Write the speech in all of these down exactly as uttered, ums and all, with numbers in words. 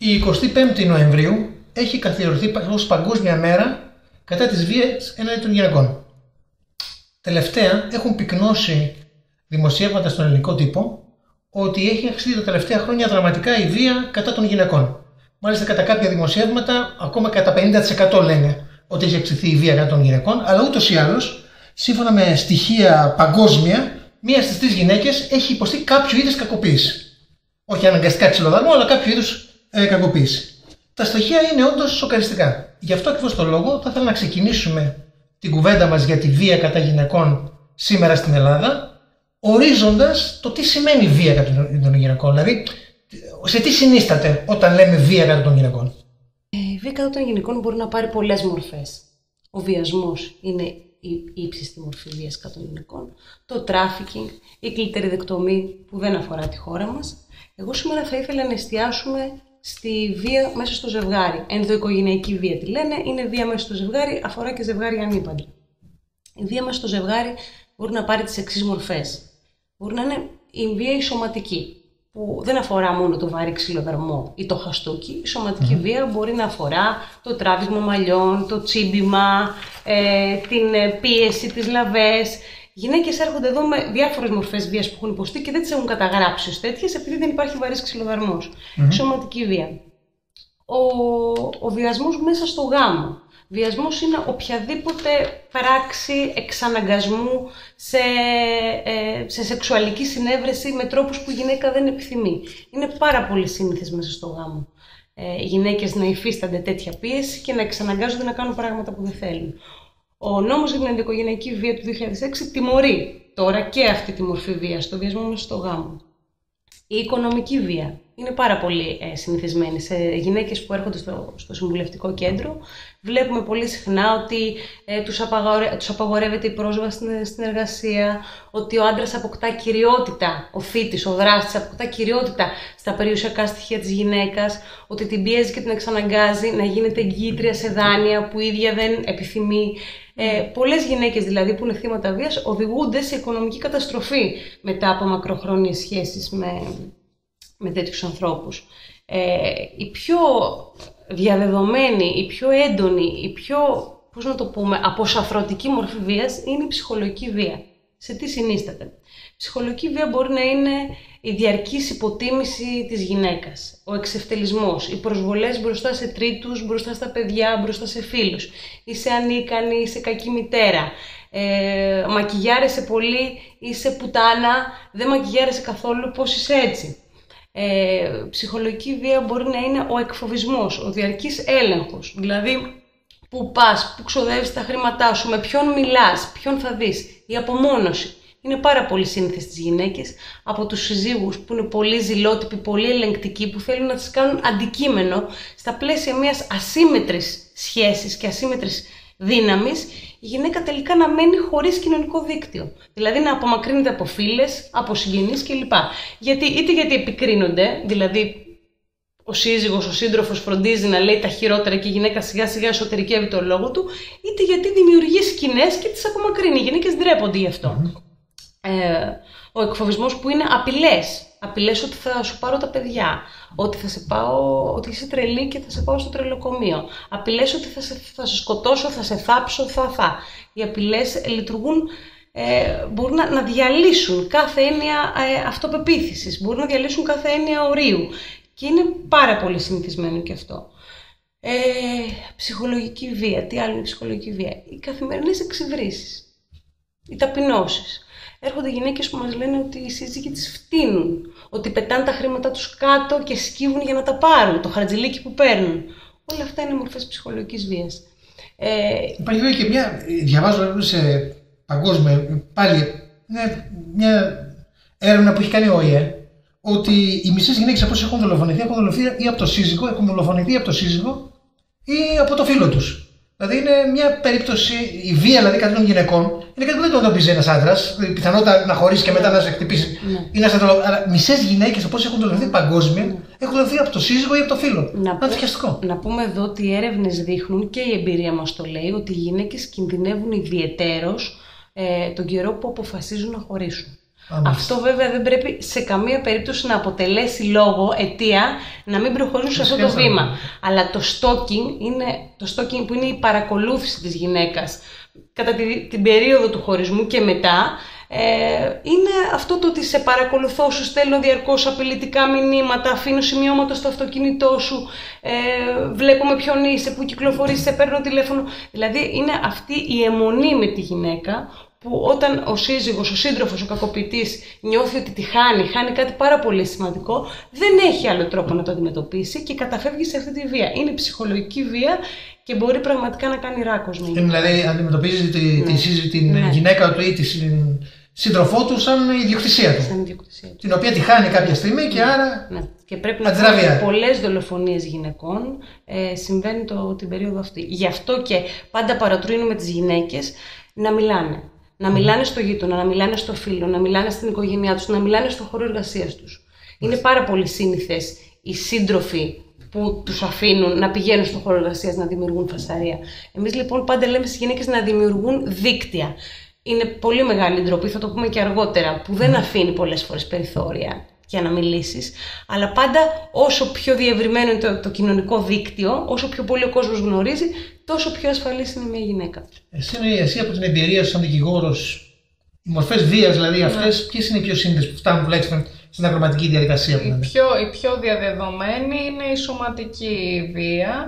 Η εικοστή πέμπτη Νοεμβρίου έχει καθιερωθεί ως Παγκόσμια Μέρα κατά της βίας έναντι των γυναικών. Τελευταία έχουν πυκνώσει δημοσιεύματα στον ελληνικό τύπο ότι έχει αυξηθεί τα τελευταία χρόνια δραματικά η βία κατά των γυναικών. Μάλιστα, κατά κάποια δημοσιεύματα, ακόμα κατά πενήντα τοις εκατό λένε ότι έχει αυξηθεί η βία κατά των γυναικών, αλλά ούτως ή άλλως, σύμφωνα με στοιχεία παγκόσμια, μία στις τρεις γυναίκες έχει υποστεί κάποιο είδους κακοποίηση. Όχι αναγκαστικά ξυλοδαρμό, αλλά κάποιο είδους ε, κακοποίηση. Τα στοιχεία είναι όντως σοκαριστικά. Γι' αυτό ακριβώς το λόγο θα ήθελα να ξεκινήσουμε την κουβέντα μας για τη βία κατά γυναικών σήμερα στην Ελλάδα, ορίζοντας το τι σημαίνει βία κατά των γυναικών. Δηλαδή, σε τι συνίσταται όταν λέμε βία κατά των γυναικών. Η βία κατά των γυναικών μπορεί να πάρει πολλές μορφές. Ο βιασμός είναι η ύψιστη μορφή βίας κατά των γυναικών, το τράφικινγκ, η κλιτεριδεκτομή που δεν αφορά τη χώρα μας. Εγώ σήμερα θα ήθελα να εστιάσουμε στη βία μέσα στο ζευγάρι. Ενδοοικογενειακή βία τη λένε, είναι βία μέσα στο ζευγάρι, αφορά και ζευγάρι ανήπαντρα. Η βία μέσα στο ζευγάρι μπορεί να πάρει τις εξής μορφές. Μπορεί να είναι η βία η σωματική, που δεν αφορά μόνο το βάρη ξυλοδαρμό ή το χαστούκι. Η σωματική mm. βία μπορεί να αφορά το τράβηγμα μαλλιών, το τσίμπημα, ε, την πίεση, τις λαβές. Γυναίκες έρχονται εδώ με διάφορες μορφές βίας που έχουν υποστεί και δεν τις έχουν καταγράψει ως τέτοιες επειδή δεν υπάρχει βαρύς ξυλοδαρμός. Mm. Σωματική βία. Ο, ο βιασμός μέσα στο γάμο. Βιασμός είναι οποιαδήποτε πράξη εξαναγκασμού σε, ε, σε σεξουαλική συνέβρεση με τρόπους που η γυναίκα δεν επιθυμεί. Είναι πάρα πολύ σύνηθες μέσα στο γάμο. Ε, οι γυναίκες να υφίστανται τέτοια πίεση και να εξαναγκάζονται να κάνουν πράγματα που δεν θέλουν. Ο νόμος για την ενδοοικογενειακή βία του δύο χιλιάδες έξι τιμωρεί τώρα και αυτή τη μορφή βίας, το βιασμό μέσα στο γάμο. Η οικονομική βία είναι πάρα πολύ ε, συνηθισμένη. Σε γυναίκες που έρχονται στο, στο συμβουλευτικό κέντρο βλέπουμε πολύ συχνά ότι ε, τους, απαγορε, τους απαγορεύεται η πρόσβαση στην, στην εργασία, ότι ο άντρας αποκτά κυριότητα, ο θήτης, ο δράστης αποκτά κυριότητα στα περιουσιακά στοιχεία της γυναίκας, ότι την πιέζει και την εξαναγκάζει να γίνεται εγγύητρια σε δάνεια που η ίδια δεν επιθυμεί. Ε, πολλές γυναίκες δηλαδή που είναι θύματα βίας οδηγούνται σε οικονομική καταστροφή μετά από μακροχρόνιες σχέσεις με, με τέτοιους ανθρώπους. Ε, η πιο διαδεδομένη, η πιο έντονη, η πιο, πώς να το πούμε, αποσαφρωτική μορφή βίας είναι η ψυχολογική βία. Σε τι συνίσταται? Η ψυχολογική βία μπορεί να είναι η διαρκής υποτίμηση της γυναίκας, ο εξευτελισμός, οι προσβολές μπροστά σε τρίτους, μπροστά στα παιδιά, μπροστά σε φίλους. Είσαι ανίκανη, είσαι κακή μητέρα, ε, μακιγιάρεσαι πολύ, είσαι πουτάνα, δεν μακιγιάρεσαι καθόλου, πώς είσαι έτσι. Ε, ψυχολογική βία μπορεί να είναι ο εκφοβισμός, ο διαρκής έλεγχος, δηλαδή που πας, που ξοδεύεις τα χρήματά σου, με ποιον μιλάς, ποιον θα δεις, η απομόνωση. Είναι πάρα πολύ σύνηθες στις γυναίκες από τους συζύγους που είναι πολύ ζηλότυποι, πολύ ελεγκτικοί, που θέλουν να τις κάνουν αντικείμενο στα πλαίσια μιας ασύμμετρης σχέσης και ασύμμετρης δύναμης, η γυναίκα τελικά να μένει χωρίς κοινωνικό δίκτυο. Δηλαδή να απομακρύνεται από φίλες, από συγγενείς κλπ. Γιατί, είτε γιατί επικρίνονται, δηλαδή ο σύζυγος, ο σύντροφος φροντίζει να λέει τα χειρότερα και η γυναίκα σιγά σιγά εσωτερικεύει το λόγο του, είτε γιατί δημιουργεί σκηνές και τις απομακρύνει. Οι γυναίκες ντρέπονται γι' αυτό. Mm. Ε, ο εκφοβισμός που είναι απειλές. Απειλές ότι θα σου πάρω τα παιδιά, ότι θα σε πάω, ότι είσαι τρελή και θα σε πάω στο τρελοκομείο. Απειλές ότι θα σε, θα σε σκοτώσω, θα σε θάψω, θα θα. Οι απειλές λειτουργούν, ε, μπορούν να, να διαλύσουν κάθε έννοια ε, αυτοπεποίθησης, μπορούν να διαλύσουν κάθε έννοια ορίου. Και είναι πάρα πολύ συνηθισμένο και αυτό. Ε, ψυχολογική βία. Τι άλλο είναι η ψυχολογική βία? Οι καθημερινές εξυβρήσεις, οι ταπεινώσεις. Έρχονται γυναίκες που μας λένε ότι οι σύζυγοι τις φτύνουν, ότι πετάνε τα χρήματά τους κάτω και σκύβουν για να τα πάρουν, το χαρτζηλίκι που παίρνουν. Όλα αυτά είναι μορφές ψυχολογικής βίας. Ε, Υπάρχει βέβαια και μια, διαβάζω σε παγκόσμια, πάλι μια, μια έρευνα που έχει κάνει ο ΟΗΕ, ότι οι μισές γυναίκες από όσοι έχουν δολοφονηθεί, έχουν δολοφονηθεί ή από το σύζυγο, έχουν δολοφονηθεί από το σύζυγο ή από το φίλο τους. Δηλαδή είναι μια περίπτωση, η βία δηλαδή κατά των γυναικών είναι κάτι που δεν το αντιμετωπίζει ένας άντρας. Η πιθανότητα να χωρίσει και μετά να σε χτυπήσει ναι. ή να σε δολοφονήσει. Αλλά μισές γυναίκες από όσοι έχουν δολοφονηθεί παγκόσμια ναι. έχουν δολοφονηθεί από το σύζυγο ή από το φίλο. Να, πω, να πούμε εδώ ότι οι έρευνες δείχνουν και η εμπειρία μας το λέει ότι οι γυναίκες κινδυνεύουν ιδιαιτέρως ε, τον καιρό που αποφασίζουν να χωρίσουν. Άμως. Αυτό βέβαια δεν πρέπει σε καμία περίπτωση να αποτελέσει λόγο, αιτία, να μην προχωρήσουν σε αυτό το βήμα. Αλλά το stalking, είναι, το stalking που είναι η παρακολούθηση της γυναίκας κατά τη, την περίοδο του χωρισμού και μετά, ε, είναι αυτό το ότι σε παρακολουθώ, σου στέλνω διαρκώς απειλητικά μηνύματα, αφήνω σημειώματα στο αυτοκίνητό σου, ε, βλέπω με ποιον είσαι, που κυκλοφορείς, σε παίρνω τηλέφωνο. Δηλαδή είναι αυτή η αιμονή με τη γυναίκα, που όταν ο σύζυγος, ο σύντροφος, ο κακοποιητής νιώθει ότι τη χάνει, χάνει κάτι πάρα πολύ σημαντικό, δεν έχει άλλο τρόπο να το αντιμετωπίσει και καταφεύγει σε αυτή τη βία. Είναι ψυχολογική βία και μπορεί πραγματικά να κάνει ράκος με. Δηλαδή αντιμετωπίζει τη, ναι. τη, την ναι. γυναίκα του ή τη σύντροφό του σαν ιδιοκτησία του. Σαν ιδιοκτησία του. Την οποία τη χάνει κάποια στιγμή και ναι. άρα. Ναι. Και πρέπει να πούμε ότι πολλές δολοφονίες γυναικών ε, συμβαίνουν το, την περίοδο αυτή. Γι' αυτό και πάντα παρατρύνουμε τις γυναίκες να μιλάνε. Να μιλάνε στο γείτονα, να μιλάνε στο φίλο, να μιλάνε στην οικογένειά τους, να μιλάνε στο χώρο εργασίας τους. Είναι πάρα πολύ σύνηθες οι σύντροφοι που τους αφήνουν να πηγαίνουν στο χώρο εργασίας να δημιουργούν φασαρία. Εμείς λοιπόν πάντα λέμε στις γυναίκες να δημιουργούν δίκτυα. Είναι πολύ μεγάλη ντροπή, θα το πούμε και αργότερα, που δεν αφήνει πολλές φορές περιθώρια για να μιλήσεις, αλλά πάντα όσο πιο διευρυμένο είναι το, το κοινωνικό δίκτυο, όσο πιο πολύ ο κόσμος γνωρίζει, τόσο πιο ασφαλής είναι μια γυναίκα. Εσύ, εσύ από την εμπειρία σου σαν δικηγόρος, οι μορφές βίας, δηλαδή αυτές, ναι. ποιες είναι οι πιο σύνδεσες που φτάνουν τουλάχιστον στην ακροματική διαδικασία? Η πιο, η πιο διαδεδομένη είναι η σωματική βία.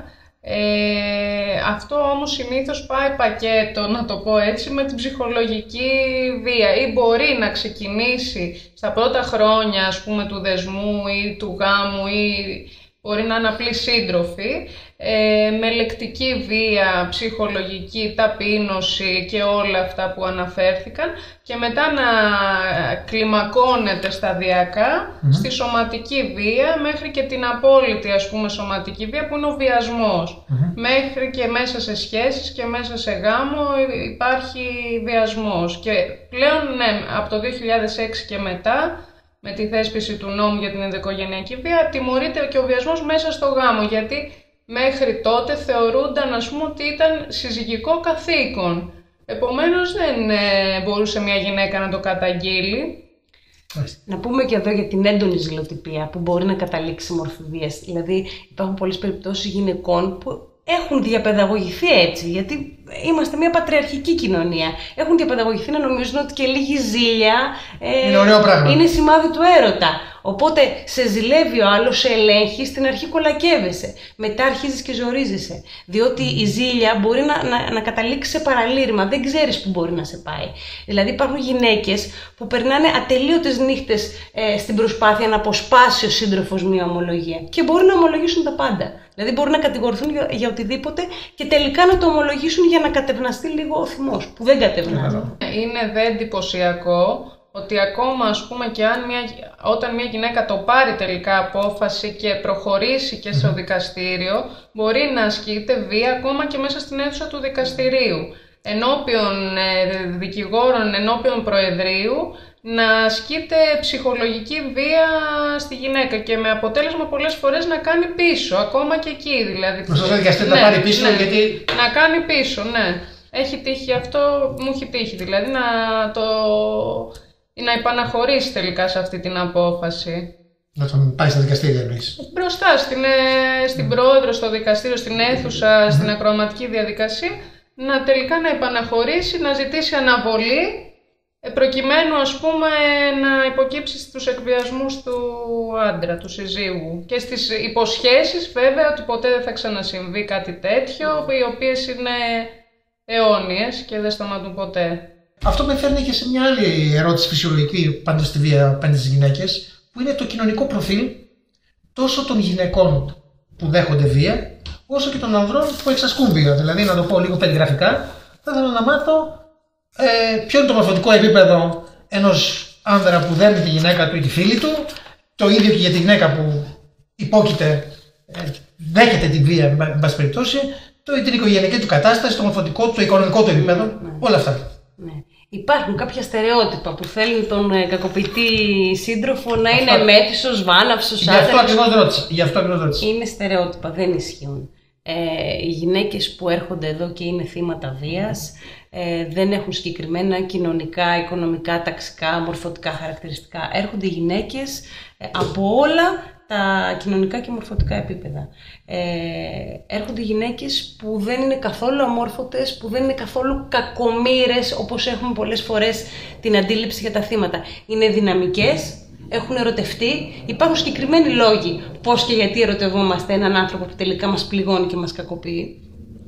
Ε, αυτό όμως συνήθως πάει πακέτο, να το πω έτσι, με την ψυχολογική βία, ή μπορεί να ξεκινήσει στα πρώτα χρόνια, ας πούμε, του δεσμού ή του γάμου, ή μπορεί να είναι απλή σύντροφοι, ε, με λεκτική βία, ψυχολογική, ταπείνωση και όλα αυτά που αναφέρθηκαν, και μετά να κλιμακώνεται σταδιακά mm-hmm. στη σωματική βία, μέχρι και την απόλυτη, ας πούμε, σωματική βία, που είναι ο βιασμός. Mm-hmm. Μέχρι και μέσα σε σχέσεις και μέσα σε γάμο υπάρχει βιασμός. Και πλέον, ναι, από το δύο χιλιάδες έξι και μετά, με τη θέσπιση του νόμου για την ενδοοικογενειακή βία, τιμωρείται και ο βιασμός μέσα στο γάμο, γιατί μέχρι τότε θεωρούνταν, ας πούμε, ότι ήταν συζυγικό καθήκον. Επομένως δεν ε, μπορούσε μια γυναίκα να το καταγγείλει. Να πούμε και εδώ για την έντονη ζηλοτυπία που μπορεί να καταλήξει σε μορφή βίας. Δηλαδή υπάρχουν πολλές περιπτώσεις γυναικών που έχουν διαπαιδαγωγηθεί έτσι, γιατί είμαστε μια πατριαρχική κοινωνία. Έχουν διαπαιδαγωγηθεί να νομίζουν ότι και λίγη ζήλια ε, είναι ωραίο πράγμα. Είναι σημάδι του έρωτα. Οπότε σε ζηλεύει ο άλλος, σε ελέγχει, στην αρχή κολακεύεσαι. Μετά αρχίζεις και ζορίζεσαι. Διότι η ζήλια μπορεί να, να, να καταλήξει σε παραλήρημα. Δεν ξέρεις που μπορεί να σε πάει. Δηλαδή υπάρχουν γυναίκες που περνάνε ατελείωτες νύχτες ε, στην προσπάθεια να αποσπάσει ο σύντροφος μια ομολογία. Και μπορεί να ομολογήσουν τα πάντα. Δηλαδή μπορούν να κατηγορηθούν για, για οτιδήποτε και τελικά να το ομολογήσουν για να κατευναστεί λίγο ο θυμός, που δεν κατευνάζει. Είναι δε εντυπωσιακό ότι ακόμα, ας πούμε, και αν μια, όταν μια γυναίκα το πάρει τελικά απόφαση και προχωρήσει και στο δικαστήριο, μπορεί να ασκείται βία ακόμα και μέσα στην αίθουσα του δικαστηρίου. Ενώπιον ε, δικηγόρων, ενώπιον προεδρείου, να ασκείται ψυχολογική βία στη γυναίκα και με αποτέλεσμα πολλές φορές να κάνει πίσω, ακόμα και εκεί δηλαδή. Προς το δικαστήριο να πάρει πίσω, ναι, γιατί... Να κάνει πίσω, ναι. Έχει τύχει αυτό, μου έχει τύχει, δηλαδή να το... να υπαναχωρήσει τελικά σε αυτή την απόφαση. Να τον πάει στα δικαστήρια εννοείς? Μπροστά στην, στην πρόεδρο, στο δικαστήριο, στην αίθουσα, mm-hmm. στην ακροαματική διαδικασία, να τελικά να υπαναχωρήσει, να ζητήσει αναβολή, προκειμένου, ας πούμε, να υποκύψει στους εκβιασμούς του άντρα, του συζύγου, και στις υποσχέσεις βέβαια ότι ποτέ δεν θα ξανασυμβεί κάτι τέτοιο, οι οποίες είναι αιώνιες και δεν σταματούν ποτέ. Αυτό με φέρνει και σε μια άλλη ερώτηση φυσιολογική πάντως στη βία απέναντι στις γυναίκες, που είναι το κοινωνικό προφίλ τόσο των γυναικών που δέχονται βία, όσο και των ανδρών που εξασκούν βία. Δηλαδή, να το πω λίγο περιγραφικά, θα ήθελα να μάθω ε, ποιο είναι το μορφωτικό επίπεδο ενός άνδρα που δέρνει τη γυναίκα του ή τη φίλη του, το ίδιο και για τη γυναίκα που υπόκειται, ε, δέχεται τη βία, εν πάση περιπτώσει, το, την οικογενειακή του κατάσταση, το μορφωτικό του, το οικονομικό του επίπεδο, ναι. όλα αυτά. Ναι. Υπάρχουν κάποια στερεότυπα που θέλουν τον ε, κακοποιητή σύντροφο να αυτό... είναι μέτισος, βάναυσος, Γι' αυτό ακριβώς ρώτησα. Γι' αυτό ακριβώς ρώτησα. Είναι στερεότυπα, δεν ισχύουν. Ε, οι γυναίκες που έρχονται εδώ και είναι θύματα βίας ε, δεν έχουν συγκεκριμένα κοινωνικά, οικονομικά, ταξικά, μορφωτικά χαρακτηριστικά. Έρχονται γυναίκες ε, από όλα τα κοινωνικά και μορφωτικά επίπεδα. Ε, έρχονται γυναίκες που δεν είναι καθόλου αμόρφωτες, που δεν είναι καθόλου κακομοίρες, όπως έχουμε πολλές φορές την αντίληψη για τα θύματα. Είναι δυναμικές, έχουν ερωτευτεί, υπάρχουν συγκεκριμένοι λόγοι πώς και γιατί ερωτευόμαστε έναν άνθρωπο που τελικά μας πληγώνει και μας κακοποιεί.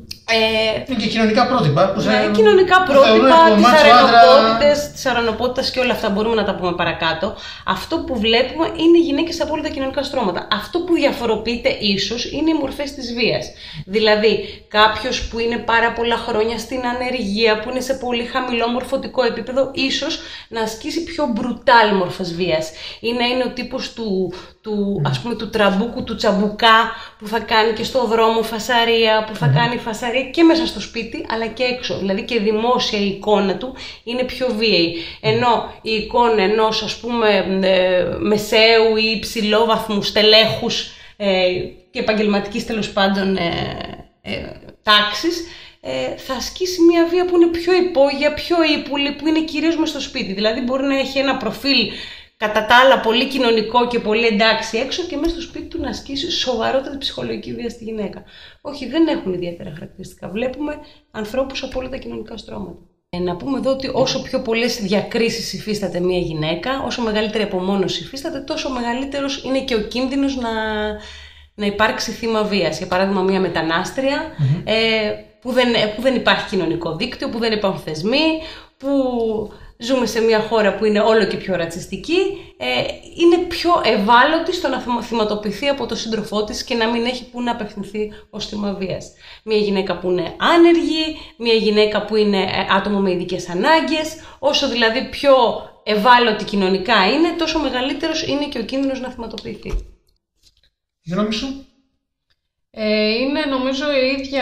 Ε, και κοινωνικά πρότυπα. Που ναι, κοινωνικά πρότυπα, τις αρενοπότητες, τις αρενοπότητες και όλα αυτά μπορούμε να τα πούμε παρακάτω. Αυτό που βλέπουμε είναι οι γυναίκες από όλα τα κοινωνικά στρώματα. Αυτό που διαφοροποιείται ίσως είναι οι μορφές της βίας. Δηλαδή, κάποιος που είναι πάρα πολλά χρόνια στην ανεργία, που είναι σε πολύ χαμηλό μορφωτικό επίπεδο, ίσως να ασκήσει πιο μπρουτάλ μορφές βίας. Ή να είναι ο τύπος του, του, ας πούμε, του τραμπούκου, του τσαμπουκά, που θα κάνει και στο δρόμο φασαρία, που θα mm. κάνει φασαρία και μέσα στο σπίτι, αλλά και έξω. Δηλαδή και δημόσια η εικόνα του είναι πιο βίαιη. Ενώ η εικόνα ενός, ας πούμε, ε, μεσαίου ή υψηλόβαθμου στελέχους ε, και επαγγελματικής τέλος πάντων ε, ε, τάξης, ε, θα ασκήσει μια βία που είναι πιο υπόγεια, πιο ύπουλη, που είναι κυρίως μες στο σπίτι. Δηλαδή μπορεί να έχει ένα προφίλ κατά τα άλλα πολύ κοινωνικό και πολύ εντάξει έξω και μέσα στο σπίτι του να ασκήσει σοβαρότατη ψυχολογική βία στη γυναίκα. Όχι, δεν έχουν ιδιαίτερα χαρακτηριστικά. Βλέπουμε ανθρώπους από όλα τα κοινωνικά στρώματα. Ε, να πούμε εδώ ότι όσο πιο πολλές διακρίσεις υφίσταται μια γυναίκα, όσο μεγαλύτερη απομόνωση υφίσταται, τόσο μεγαλύτερος είναι και ο κίνδυνος να, να υπάρξει θύμα βίας. Για παράδειγμα, μια μετανάστρια mm-hmm. ε, που, δεν, που δεν υπάρχει κοινωνικό δίκτυο, που δεν υπάρχουν θεσμοί, που ζούμε σε μια χώρα που είναι όλο και πιο ρατσιστική, ε, είναι πιο ευάλωτη στο να θυματοποιηθεί από τον σύντροφό της και να μην έχει που να απευθυνθεί ως θύμα βίας. Μια γυναίκα που είναι άνεργη, μια γυναίκα που είναι άτομο με ειδικές ανάγκες, όσο δηλαδή πιο ευάλωτη κοινωνικά είναι, τόσο μεγαλύτερος είναι και ο κίνδυνος να θυματοποιηθεί. Η γνώμη σου? Είναι νομίζω η ίδια,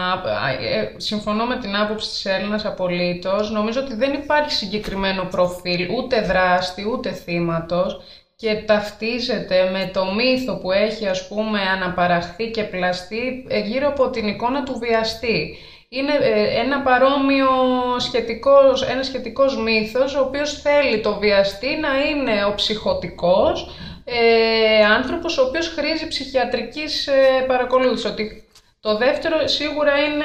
συμφωνώ με την άποψη της Έλληνας απολύτως, νομίζω ότι δεν υπάρχει συγκεκριμένο προφίλ ούτε δράστη ούτε θύματος και ταυτίζεται με το μύθο που έχει ας πούμε αναπαραχθεί και πλαστεί γύρω από την εικόνα του βιαστή. Είναι ένα παρόμοιο σχετικός, ένα σχετικός μύθος ο οποίος θέλει το βιαστή να είναι ο ψυχωτικός, Ε, άνθρωπος ο οποίος χρήζει ψυχιατρικής ε, παρακολούθησης. Ότι το δεύτερο σίγουρα είναι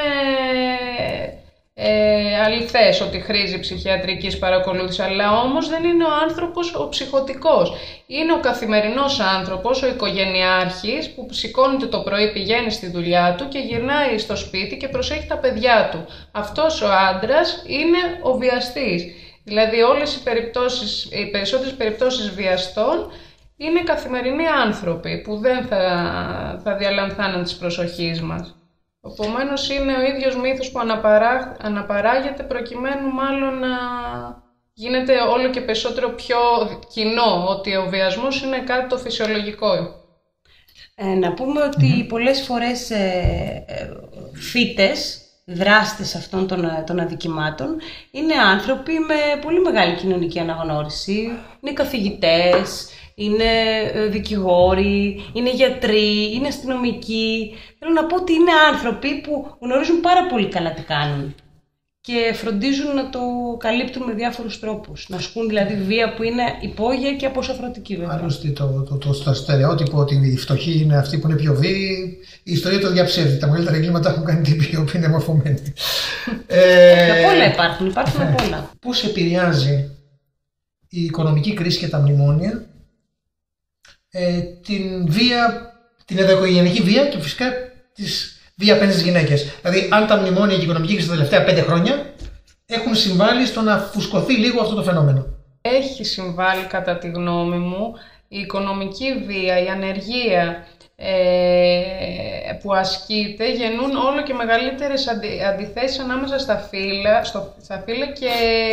ε, αληθές ότι χρήζει ψυχιατρικής παρακολούθησης, αλλά όμως δεν είναι ο άνθρωπος ο ψυχωτικός. Είναι ο καθημερινός άνθρωπος, ο οικογενειάρχης που σηκώνεται το πρωί, πηγαίνει στη δουλειά του και γυρνάει στο σπίτι και προσέχει τα παιδιά του. Αυτός ο άντρας είναι ο βιαστής. Δηλαδή όλες οι, περιπτώσεις, οι περισσότερες περιπτώσεις βιαστών είναι καθημερινοί άνθρωποι που δεν θα, θα διαλανθάνουν της προσοχής μας. Επομένως είναι ο ίδιος μύθος που αναπαρά, αναπαράγεται προκειμένου μάλλον να γίνεται όλο και περισσότερο πιο κοινό, ότι ο βιασμός είναι κάτι το φυσιολογικό. Ε, να πούμε ότι mm. πολλές φορές ε, ε, θύτες, δράστες αυτών των, των αδικημάτων είναι άνθρωποι με πολύ μεγάλη κοινωνική αναγνώριση, είναι καθηγητές, είναι δικηγόροι, είναι γιατροί, είναι αστυνομικοί. Θέλω να πω ότι είναι άνθρωποι που γνωρίζουν πάρα πολύ καλά τι κάνουν και φροντίζουν να το καλύπτουν με διάφορους τρόπους. Να ασκούν δηλαδή βία που είναι υπόγεια και αποσαφρωτική βέβαια. Άλλωστε το, το, το, το στερεότυπο ότι οι φτωχοί είναι αυτοί που είναι πιο βίαιοι, η ιστορία το διαψεύδει. Τα μεγαλύτερα εγκλήματα έχουν κάνει τύποι οι οποίοι είναι μορφωμένοι. ε, απ' όλα υπάρχουν, υπάρχουν απ' όλα. Πώς επηρεάζει η οικονομική κρίση και τα μνημόνια Ε, την βία, την ενδοοικογενειακή βία και φυσικά τη βία απέναντι στις γυναίκες. Δηλαδή, αν τα μνημόνια και η οικονομική κρίση τα τελευταία πέντε χρόνια έχουν συμβάλει στο να φουσκωθεί λίγο αυτό το φαινόμενο. Έχει συμβάλει κατά τη γνώμη μου η οικονομική βία, η ανεργία ε, που ασκείται γεννούν όλο και μεγαλύτερες αντι, αντιθέσεις ανάμεσα στα φύλλα, στο, στα φύλλα και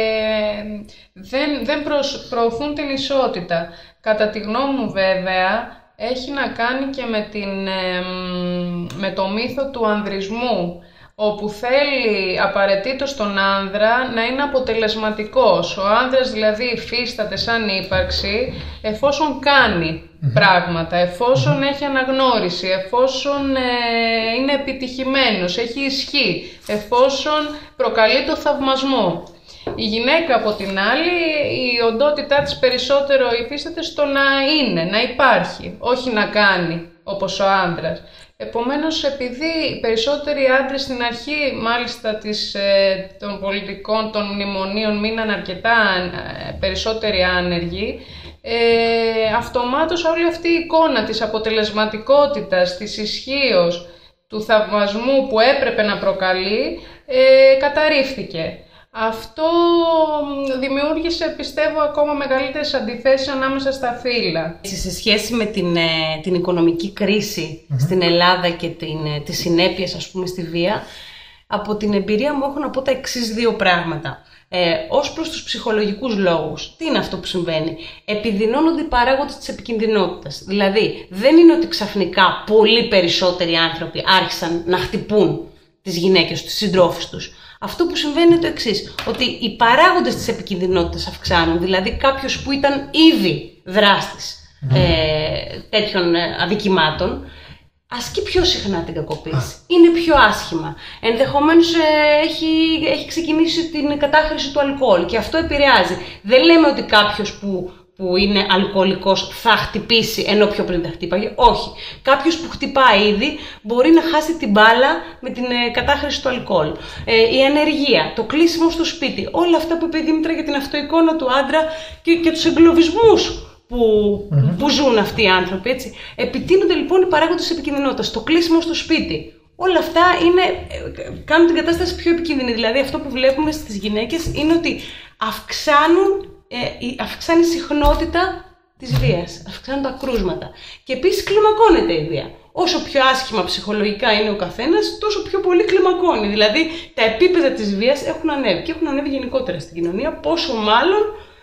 δεν, δεν προσ, προωθούν την ισότητα. Κατά τη γνώμη μου βέβαια έχει να κάνει και με, την, με το μύθο του ανδρισμού, όπου θέλει απαραίτητος τον άνδρα να είναι αποτελεσματικός. Ο άνδρας δηλαδή υφίσταται σαν ύπαρξη εφόσον κάνει mm-hmm. πράγματα, εφόσον mm-hmm. έχει αναγνώριση, εφόσον ε, είναι επιτυχημένος, έχει ισχύ, εφόσον προκαλεί το θαυμασμό. Η γυναίκα από την άλλη, η οντότητά της περισσότερο υφίσταται στο να είναι, να υπάρχει, όχι να κάνει όπως ο άνδρας. Επομένως, επειδή οι περισσότεροι άντρες στην αρχή, μάλιστα της, ε, των πολιτικών, των μνημονίων, μείναν αρκετά ε, περισσότεροι άνεργοι, ε, αυτομάτως όλη αυτή η εικόνα της αποτελεσματικότητας, της ισχύως, του θαυμασμού που έπρεπε να προκαλεί, ε, καταρρίφθηκε. Αυτό δημιούργησε, πιστεύω, ακόμα μεγαλύτερες αντιθέσεις ανάμεσα στα φύλλα. Σε σχέση με την, την οικονομική κρίση mm-hmm. στην Ελλάδα και την, τις συνέπειες, ας πούμε, στη βία, από την εμπειρία μου έχω να πω τα εξής δύο πράγματα. Ε, ως προς τους ψυχολογικούς λόγους, τι είναι αυτό που συμβαίνει? Επιδεινώνονται οι παράγοντες της επικινδυνότητας. Δηλαδή, δεν είναι ότι ξαφνικά πολύ περισσότεροι άνθρωποι άρχισαν να χτυπούν τις γυναίκες τους, τις συντρόφους τους. Αυτό που συμβαίνει είναι το εξής, ότι οι παράγοντες της επικινδυνότητας αυξάνουν, δηλαδή κάποιος που ήταν ήδη δράστης mm. ε, τέτοιων αδικημάτων, ασκεί πιο συχνά την κακοποίηση, ah. είναι πιο άσχημα. Ενδεχομένως ε, έχει, έχει ξεκινήσει την κατάχρηση του αλκοόλ και αυτό επηρεάζει. Δεν λέμε ότι κάποιος που... που είναι αλκοολικός θα χτυπήσει ενώ πιο πριν τα χτύπαγε. Όχι. Κάποιος που χτυπάει ήδη μπορεί να χάσει την μπάλα με την ε, κατάχρηση του αλκοόλ. Ε, η ανεργία, το κλείσιμο στο σπίτι, όλα αυτά που είπε η Δήμητρα για την αυτοεικόνα του άντρα και, και τους εγκλωβισμούς που, mm-hmm. που ζουν αυτοί οι άνθρωποι. Έτσι. Επιτείνονται λοιπόν οι παράγοντες της επικινδυνότητας, το κλείσιμο στο σπίτι. Όλα αυτά είναι, κάνουν την κατάσταση πιο επικίνδυνη. Δηλαδή αυτό που βλέπουμε στις γυναίκες είναι ότι αυξάνουν Ε, αυξάνει η συχνότητα της βίας, αυξάνουν τα κρούσματα και επίσης κλιμακώνεται η βία. Όσο πιο άσχημα ψυχολογικά είναι ο καθένας, τόσο πιο πολύ κλιμακώνει. Δηλαδή τα επίπεδα της βίας έχουν ανέβει και έχουν ανέβει γενικότερα στην κοινωνία, πόσο μάλλον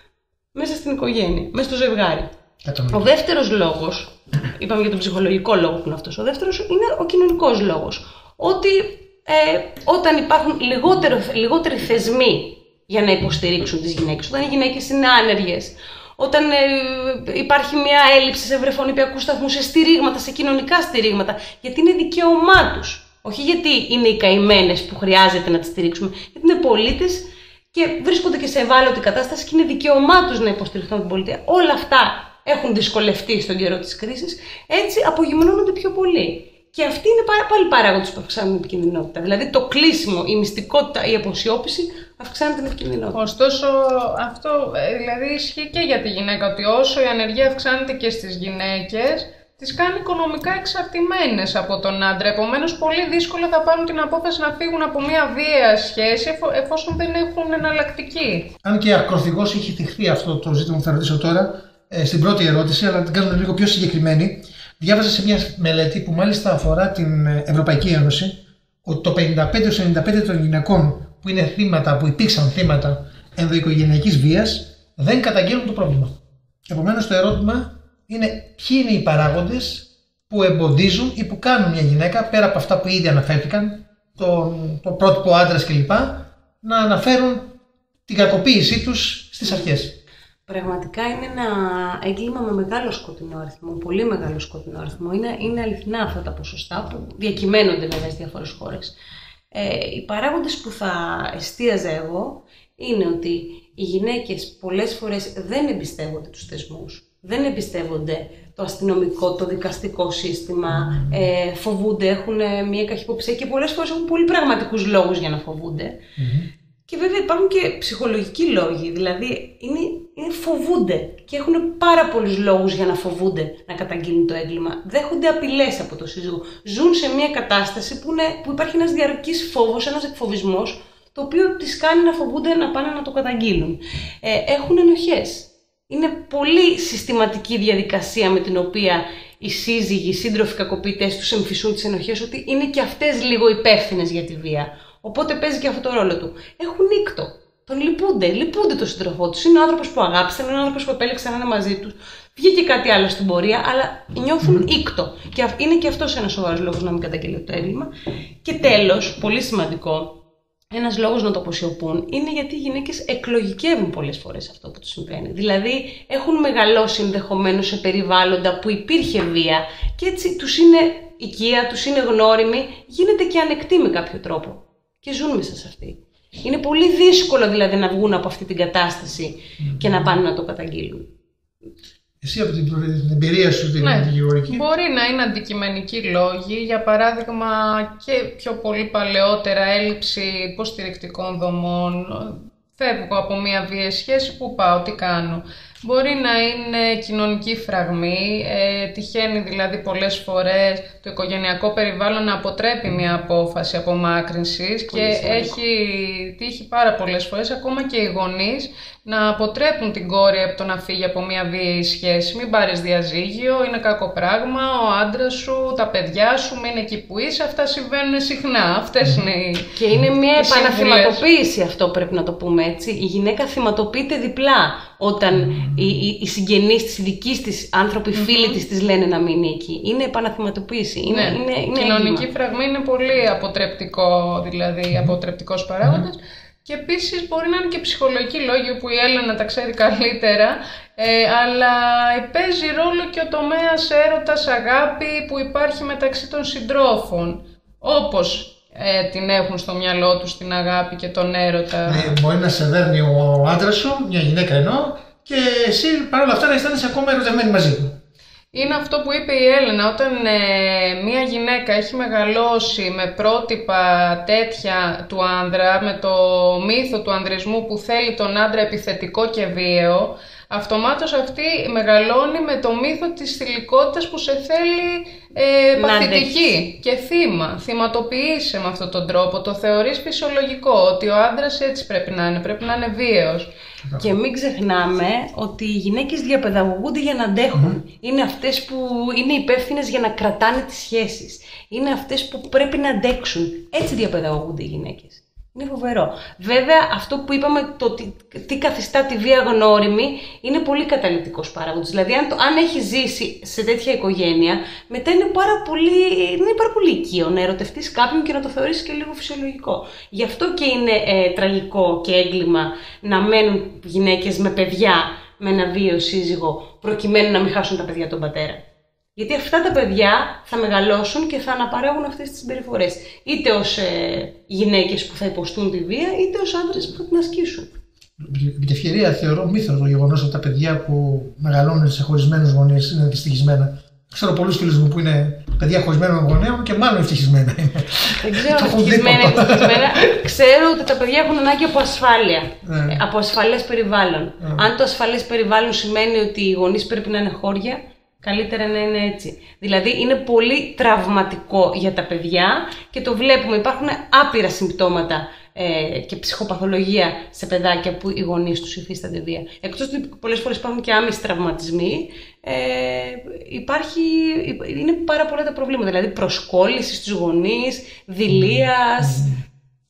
μέσα στην οικογένεια, μέσα στο ζευγάρι. Ο δεύτερος λόγος, είπαμε για τον ψυχολογικό λόγο που είναι αυτός, ο δεύτερος είναι ο κοινωνικός λόγος. Ότι ε, όταν υπάρχουν λιγότερο, λιγότεροι θεσμοί για να υποστηρίξουν τις γυναίκες, όταν οι γυναίκες είναι άνεργες, όταν ε, υπάρχει μια έλλειψη σε βρεφονιπιακούς σταθμούς, σε στηρίγματα, σε κοινωνικά στηρίγματα, γιατί είναι δικαίωμά τους. Όχι γιατί είναι οι καημένες που χρειάζεται να τις στηρίξουμε, γιατί είναι πολίτες και βρίσκονται και σε ευάλωτη κατάσταση και είναι δικαίωμά τους να υποστηριχθούν την πολιτεία. Όλα αυτά έχουν δυσκολευτεί στον καιρό της κρίσης, έτσι απογυμνώνονται πιο πολύ. Και αυτοί είναι πάλι παράγοντες που αυξάνουν την επικινδυνότητα. Δηλαδή το κλείσιμο, η μυστικότητα, η αποσιώπηση αυξάνουν την επικινδυνότητα. Ωστόσο, αυτό δηλαδή ισχύει και για τη γυναίκα, ότι όσο η ανεργία αυξάνεται και στις γυναίκες, τις κάνει οικονομικά εξαρτημένες από τον άντρα. Επομένως, πολύ δύσκολα θα πάρουν την απόφαση να φύγουν από μια βία σχέση, εφόσον δεν έχουν εναλλακτική. Αν και ακροθυγώς έχει θυχθεί αυτό το ζήτημα που θα ρωτήσω τώρα, ε, στην πρώτη ερώτηση, αλλά την κάνουμε λίγο πιο συγκεκριμένη. Διάβαζα σε μια μελέτη που μάλιστα αφορά την Ευρωπαϊκή Ένωση ότι το πενήντα πέντε με ενενήντα πέντε των γυναικών που είναι θύματα, που υπήρξαν θύματα ενδοοικογενειακής βίας, δεν καταγγέλνουν το πρόβλημα. Επομένως, το ερώτημα είναι ποιοι είναι οι παράγοντες που εμποδίζουν ή που κάνουν μια γυναίκα, πέρα από αυτά που ήδη αναφέρθηκαν, το, το πρότυπο άντρας κλπ., να αναφέρουν την κακοποίησή τους στις αρχές. Πραγματικά είναι ένα έγκλημα με μεγάλο σκοτεινό αριθμό, πολύ μεγάλο σκοτεινό αριθμό. Είναι, είναι αληθινά αυτά τα ποσοστά που διακυμαίνονται βέβαια στις διάφορες χώρες. Ε, οι παράγοντες που θα εστίαζα εγώ είναι ότι οι γυναίκες πολλές φορές δεν εμπιστεύονται τους θεσμούς, δεν εμπιστεύονται το αστυνομικό, το δικαστικό σύστημα, ε, φοβούνται, έχουν μια καχυποψία και πολλές φορές έχουν πολύ πραγματικούς λόγους για να φοβούνται. Mm-hmm. Και βέβαια υπάρχουν και ψυχολογικοί λόγοι, δηλαδή είναι, είναι φοβούνται και έχουν πάρα πολλούς λόγους για να φοβούνται να καταγγείλουν το έγκλημα. Δέχονται απειλές από το σύζυγο. Ζουν σε μια κατάσταση που, είναι, που υπάρχει ένας διαρκής φόβος, ένας εκφοβισμός, το οποίο τις κάνει να φοβούνται να πάνε να το καταγγείλουν. Ε, έχουν ενοχές. Είναι πολύ συστηματική διαδικασία με την οποία οι σύζυγοι, οι σύντροφοι κακοποιητές τους εμφυσούν τις ενοχές, ότι είναι και αυτές λίγο υπεύθυνες για τη βία. Οπότε παίζει και αυτό το ρόλο του. Έχουν νύκτο. Τον λυπούνται. Λυπούνται τον σύντροφό τους. Είναι ο άνθρωπος που αγάπησαν, είναι ο άνθρωπος που επέλεξαν να είναι μαζί τους. βγήκε κάτι άλλο στην πορεία, αλλά νιώθουν mm. ήκτο. Και είναι και αυτός ένας σοβαρός λόγος να μην καταγγείλει το έγκλημα. Και τέλος, πολύ σημαντικό, ένας λόγος να το αποσιωπούν είναι γιατί οι γυναίκες εκλογικεύουν πολλές φορές αυτό που τους συμβαίνει. Δηλαδή έχουν μεγαλώσει ενδεχομένως σε περιβάλλοντα που υπήρχε βία και έτσι τους είναι οικία, τους είναι γνώριμοι, γίνεται και ανεκτοί με κάποιο τρόπο και ζουν μέσα σε αυτή. Είναι πολύ δύσκολο δηλαδή να βγουν από αυτή την κατάσταση mm. και να πάνε να το καταγγείλουν. Εσύ από την εμπειρία σου την ναι, δικηγορική. Μπορεί να είναι αντικειμενικοί λόγοι, για παράδειγμα και πιο πολύ παλαιότερα έλλειψη υποστηρικτικών δομών. Φεύγω από μια βίαιη σχέση, πού πάω, τι κάνω. Μπορεί να είναι κοινωνική φραγμή, ε, τυχαίνει δηλαδή πολλές φορές το οικογενειακό περιβάλλον να αποτρέπει μια απόφαση απομάκρυνσης και έχει τύχει πάρα πολλές φορές ακόμα και οι γονείς να αποτρέπουν την κόρη από το να φύγει από μια βίαιη σχέση. Μην πάρεις διαζύγιο, είναι κακό πράγμα, ο άντρας σου, τα παιδιά σου, μην εκεί που είσαι, αυτά συμβαίνουν συχνά. Αυτές είναι οι Και είναι μια επαναθυματοποίηση αυτό, πρέπει να το πούμε έτσι. Η γυναίκα θυματοποιείται διπλά όταν mm. οι, οι, οι συγγενείς της, οι δικοί της άνθρωποι, οι mm-hmm. φίλοι της της λένε να μείνει εκεί. Είναι επαναθυματοποίηση. Είναι, ναι. είναι, είναι κοινωνική έγκλημα. φραγμή είναι πολύ αποτρεπτικό, δηλαδή αποτρεπτικός παράγοντας. Mm. Και επίσης μπορεί να είναι και ψυχολογικοί λόγοι που η Έλενα τα ξέρει καλύτερα, ε, αλλά παίζει ρόλο και ο τομέας έρωτας, αγάπη που υπάρχει μεταξύ των συντρόφων. Όπως ε, την έχουν στο μυαλό τους την αγάπη και τον έρωτα. Ναι, μπορεί να σε δέρνει ο άντρας σου, μια γυναίκα εννοώ, και εσύ παρόλα αυτά να αισθάνεσαι ακόμα ερωτευμένη μαζί του. Είναι αυτό που είπε η Έλενα, όταν ε, μια γυναίκα έχει μεγαλώσει με πρότυπα τέτοια του άνδρα, με το μύθο του ανδρισμού που θέλει τον άντρα επιθετικό και βίαιο, αυτομάτως αυτή μεγαλώνει με το μύθο της θηλυκότητας που σε θέλει ε, παθητική και θύμα. Θυματοποιείσαι με αυτόν τον τρόπο, το θεωρείς φυσιολογικό, ότι ο άντρας έτσι πρέπει να είναι, πρέπει να είναι βίαιος. Και μην ξεχνάμε ότι οι γυναίκες διαπαιδαγωγούνται για να αντέχουν. Mm. Είναι αυτές που είναι υπεύθυνες για να κρατάνε τις σχέσεις. Είναι αυτές που πρέπει να αντέξουν. Έτσι διαπαιδαγωγούνται οι γυναίκες. Είναι φοβερό. Βέβαια, αυτό που είπαμε, το τι, τι καθιστά τη βία γνώριμη, είναι πολύ καταλυτικός παράγοντας. Δηλαδή, αν, το, αν έχει ζήσει σε τέτοια οικογένεια, μετά είναι πάρα πολύ, είναι πάρα πολύ οικείο να ερωτευτείς κάποιον και να το θεωρήσεις και λίγο φυσιολογικό. Γι' αυτό και είναι ε, τραγικό και έγκλημα να μένουν γυναίκες με παιδιά με ένα βίαιο σύζυγο, προκειμένου να μην χάσουν τα παιδιά τον πατέρα. Γιατί αυτά τα παιδιά θα μεγαλώσουν και θα αναπαράγουν αυτές τις συμπεριφορές. Είτε ως ε, γυναίκες που θα υποστούν τη βία, είτε ως άντρες που θα την ασκήσουν. Επί τη ευκαιρία, θεωρώ μύθο το γεγονός ότι τα παιδιά που μεγαλώνουν σε χωρισμένους γονείς είναι δυστυχισμένα. Ξέρω πολλούς φίλους μου που είναι παιδιά χωρισμένων γονέων και μάλλον ευτυχισμένα είναι. Δεν ξέρω αν ευτυχισμένα ή δυστυχισμένα. Ξέρω ότι τα παιδιά έχουν ανάγκη από ασφάλεια. Ναι. Από ασφαλές περιβάλλον. Ναι. Αν το ασφαλές περιβάλλον σημαίνει ότι οι γονείς πρέπει να είναι χώρια, καλύτερα να είναι έτσι. Δηλαδή είναι πολύ τραυματικό για τα παιδιά και το βλέπουμε. Υπάρχουν άπειρα συμπτώματα ε, και ψυχοπαθολογία σε παιδάκια που οι γονείς τους υφίστανται βία. Εκτός ότι πολλές φορές υπάρχουν και άμεσοι τραυματισμοί, ε, υπάρχει, είναι πάρα πολλά τα προβλήματα. Δηλαδή προσκόλληση στους γονείς, δειλίας, mm.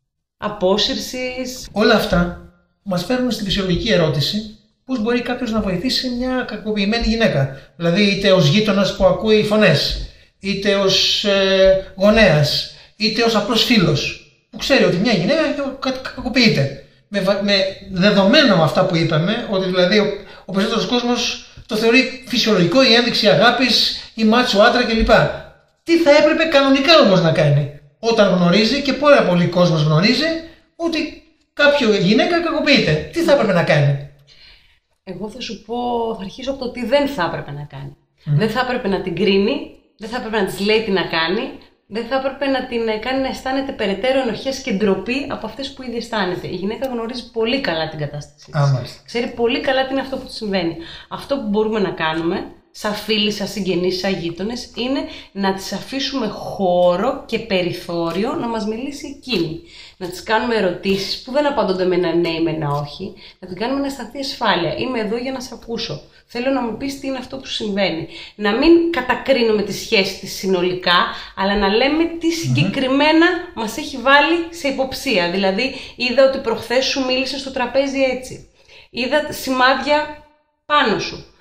απόσυρσης. Όλα αυτά μας φέρνουν στη φυσιολογική ερώτηση. Πώς μπορεί κάποιος να βοηθήσει μια κακοποιημένη γυναίκα. Δηλαδή, είτε ως γείτονας που ακούει φωνές, είτε ως ε, γονέας, είτε ως απλός φίλος, που ξέρει ότι μια γυναίκα κακοποιείται. Με, με δεδομένο αυτά που είπαμε, ότι δηλαδή ο, ο περισσότερος κόσμος το θεωρεί φυσιολογικό, η ένδειξη αγάπης, η μάτσο άντρα κλπ. Τι θα έπρεπε κανονικά όμως να κάνει, όταν γνωρίζει, και πάρα πολλοί κόσμος γνωρίζει, ότι κάποια γυναίκα κακοποιείται. Τι θα έπρεπε να κάνει? Εγώ θα σου πω, θα αρχίσω από το τι δεν θα έπρεπε να κάνει. Mm. Δεν θα έπρεπε να την κρίνει, δεν θα έπρεπε να της λέει τι να κάνει, δεν θα έπρεπε να την κάνει να αισθάνεται περαιτέρω ενοχές και ντροπή από αυτές που ήδη αισθάνεται. Η γυναίκα γνωρίζει πολύ καλά την κατάσταση της. Ah, Ξέρει πολύ καλά τι είναι αυτό που της συμβαίνει. Αυτό που μπορούμε να κάνουμε, σαν φίλοι, σαν συγγενείς, σαν γείτονες, είναι να της αφήσουμε χώρο και περιθώριο να μας μιλήσει εκείνη. Να της κάνουμε ερωτήσεις που δεν απαντώνται με ένα ναι ή με ένα όχι, να την κάνουμε να αισθανθεί ασφάλεια. Είμαι εδώ για να σε ακούσω. Θέλω να μου πεις τι είναι αυτό που συμβαίνει. Να μην κατακρίνουμε τη σχέση της συνολικά, αλλά να λέμε τι συγκεκριμένα mm-hmm. μας έχει βάλει σε υποψία. Δηλαδή, είδα ότι προχθές σου μίλησε στο τραπέζι έτσι. Είδα σημάδια πάνω σου.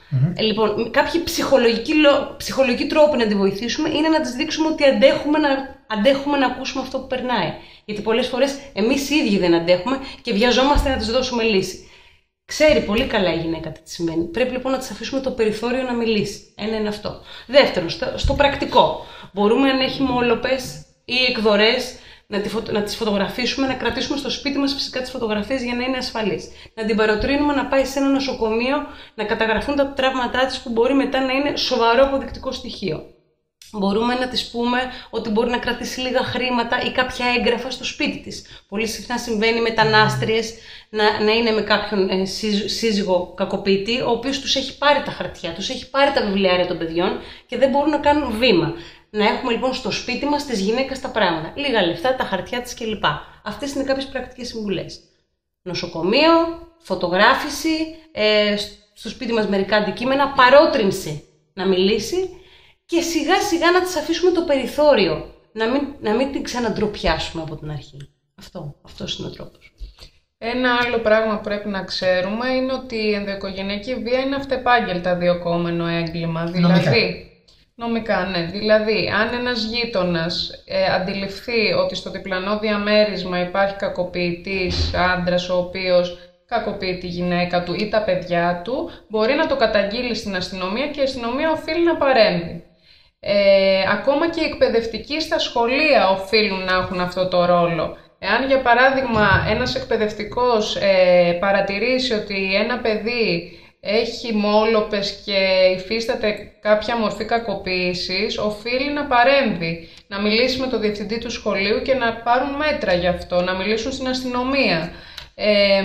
Mm-hmm. Ε, λοιπόν, κάποιοι ψυχολογικοί, ψυχολογικοί τρόποι να τη βοηθήσουμε είναι να της δείξουμε ότι αντέχουμε να, αντέχουμε να ακούσουμε αυτό που περνάει. Γιατί πολλές φορές εμείς οι ίδιοι δεν αντέχουμε και βιαζόμαστε να της δώσουμε λύση. Ξέρει πολύ καλά η γυναίκα τι σημαίνει. Πρέπει λοιπόν να της αφήσουμε το περιθώριο να μιλήσει. Ένα είναι αυτό. Δεύτερον, στο, στο πρακτικό. Μπορούμε, αν έχει μόλοπες ή εκδορές, να, τη, να τις φωτογραφίσουμε, να κρατήσουμε στο σπίτι μας φυσικά τις φωτογραφίες για να είναι ασφαλής. Να την παροτρύνουμε να πάει σε ένα νοσοκομείο, να καταγραφούν τα τραύματά της που μπορεί μετά να είναι σοβαρό αποδεικτικό στοιχείο. Μπορούμε να της πούμε ότι μπορεί να κρατήσει λίγα χρήματα ή κάποια έγγραφα στο σπίτι της. Πολύ συχνά συμβαίνει μετανάστριες να, να είναι με κάποιον ε, σύζυγο κακοποιητή, ο οποίος τους έχει πάρει τα χαρτιά, τους έχει πάρει τα βιβλιάρια των παιδιών και δεν μπορούν να κάνουν βήμα. Να έχουμε λοιπόν στο σπίτι μας της γυναίκας τα πράγματα. Λίγα λεφτά, τα χαρτιά της κλπ. Αυτές είναι κάποιες πρακτικές συμβουλές. Νοσοκομείο, φωτογράφηση, ε, στο σπίτι μας μερικά αντικείμενα, παρότρινση να μιλήσει. Και σιγά σιγά να της αφήσουμε το περιθώριο, να μην, να μην την ξαναντροπιάσουμε από την αρχή. Αυτό, αυτός είναι ο τρόπος. Ένα άλλο πράγμα που πρέπει να ξέρουμε είναι ότι η ενδοοικογενειακή βία είναι αυτεπάγγελτα διωκόμενο έγκλημα. Νομικά. Δηλαδή, νομικά, ναι. Δηλαδή, αν ένας γείτονας ε, αντιληφθεί ότι στο διπλανό διαμέρισμα υπάρχει κακοποιητής άντρας ο οποίος κακοποιεί τη γυναίκα του ή τα παιδιά του, μπορεί να το καταγγείλει στην αστυνομία και η αστυνομία οφείλει να παρέμβει. Ε, ακόμα και οι εκπαιδευτικοί στα σχολεία οφείλουν να έχουν αυτό το ρόλο. Εάν για παράδειγμα ένας εκπαιδευτικός ε, παρατηρήσει ότι ένα παιδί έχει μόλοπες και υφίσταται κάποια μορφή κακοποίησης, οφείλει να παρέμβει, να μιλήσει με τον διευθυντή του σχολείου και να πάρουν μέτρα γι' αυτό, να μιλήσουν στην αστυνομία. Ε,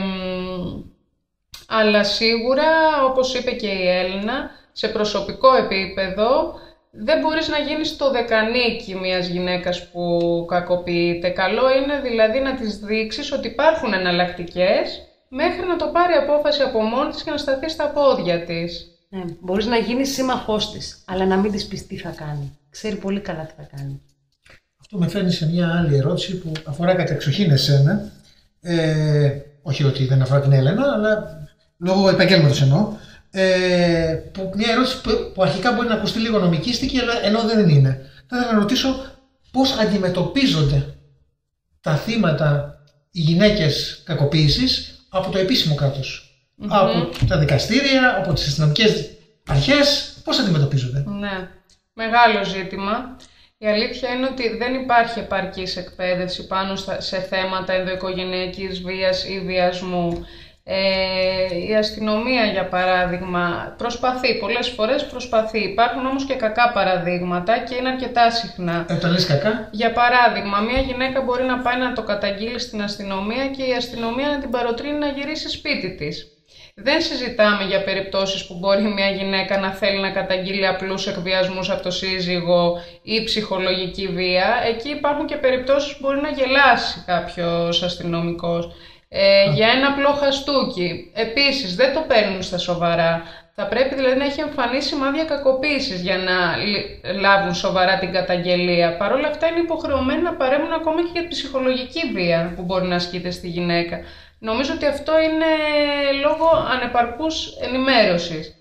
αλλά σίγουρα, όπως είπε και η Έλληνα, σε προσωπικό επίπεδο δεν μπορείς να γίνεις το δεκανίκι μιας γυναίκας που κακοποιείται. Καλό είναι δηλαδή να της δείξεις ότι υπάρχουν εναλλακτικές μέχρι να το πάρει απόφαση από μόνη της και να σταθεί στα πόδια της. Ναι, μπορείς να γίνεις σύμμαχός της, αλλά να μην της πεις τι θα κάνει. Ξέρει πολύ καλά τι θα κάνει. Αυτό με φέρνει σε μια άλλη ερώτηση που αφορά κατεξοχήν εσένα. Ε, όχι ότι δεν αφορά την Έλενα, αλλά λόγω επαγγέλματος εννοώ. Ε, που μια ερώτηση που, που αρχικά μπορεί να ακουστεί λίγο νομικίστικη, αλλά ενώ δεν είναι. Θα ήθελα να ρωτήσω πώς αντιμετωπίζονται τα θύματα, οι γυναίκες κακοποίησης από το επίσημο κράτος. Mm-hmm. Από τα δικαστήρια, από τις αστυνομικές αρχές, πώς αντιμετωπίζονται. Ναι, μεγάλο ζήτημα. Η αλήθεια είναι ότι δεν υπάρχει επαρκής εκπαίδευση πάνω σε θέματα ενδοοικογενειακής βίας ή βιασμού. Ε, η αστυνομία, για παράδειγμα, προσπαθεί, πολλές φορές προσπαθεί. Υπάρχουν όμως και κακά παραδείγματα και είναι αρκετά συχνά. Ε, το λες κακά. Για παράδειγμα, μια γυναίκα μπορεί να πάει να το καταγγείλει στην αστυνομία και η αστυνομία να την παροτρύνει να γυρίσει σπίτι της. Δεν συζητάμε για περιπτώσεις που μπορεί μια γυναίκα να θέλει να καταγγείλει απλούς εκβιασμούς από το σύζυγο ή ψυχολογική βία. Εκεί υπάρχουν και περιπτώσεις που μπορεί να γελάσει κάποιος αστυνομικός. Ε, για ένα απλό χαστούκι. Επίσης, δεν το παίρνουν στα σοβαρά. Θα πρέπει δηλαδή να έχει εμφανίσει σημάδια κακοποίησης για να λάβουν σοβαρά την καταγγελία. Παρ' όλα αυτά είναι υποχρεωμένοι να παρέμβουν ακόμα και για την ψυχολογική βία που μπορεί να ασκείται στη γυναίκα. Νομίζω ότι αυτό είναι λόγω ανεπαρκούς ενημέρωσης.